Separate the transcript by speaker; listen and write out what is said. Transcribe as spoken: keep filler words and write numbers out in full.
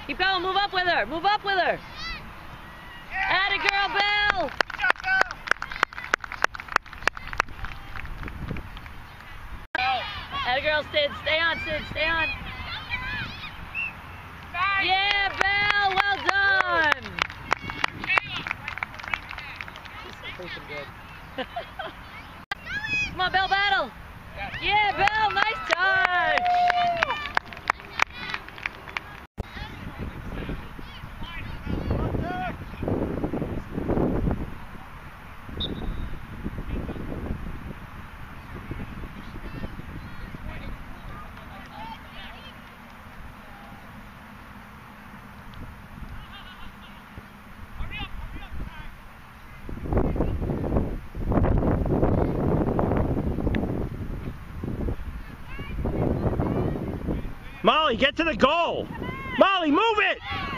Speaker 1: Keep going, move up with her, move up with her. Yeah. Atta girl, Belle.
Speaker 2: Good job, Belle.
Speaker 1: Atta girl, Sid, stay on, Sid, stay on.
Speaker 2: Nice.
Speaker 1: Yeah, Belle, well done. Good. Come on, Belle, battle. Yeah, Belle, nice touch.
Speaker 3: Molly, get to the goal! Molly, move it!